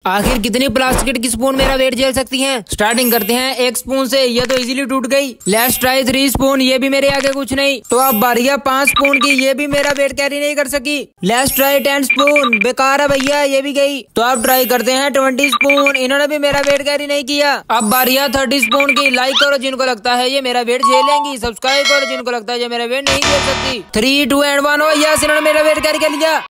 आखिर कितनी प्लास्टिक की स्पून मेरा वेट झेल सकती हैं? स्टार्टिंग करते हैं 1 स्पून से। ये तो इजीली टूट गई। Let's try 3 spoon. ये भी मेरे आगे कुछ नहीं। तो अब बारी है 5 स्पून की। ये भी मेरा वेट कैरी नहीं कर सकी। Let's try 10 spoon. बेकार है भैया, ये भी गई। तो अब ट्राई करते हैं 20 स्पून। इन्होंने भी मेरा वेट कैरी नहीं किया। अब बारी है 30 स्पून की। लाइक करो जिनको लगता है ये मेरा वेट झेलेंगी। सब्सक्राइब करो जिनको लगता है ये मेरा वेट नहीं झेल सकती। 3, 2 एंड 1। यस, इन्होंने मेरा वेट कैरी कर लिया।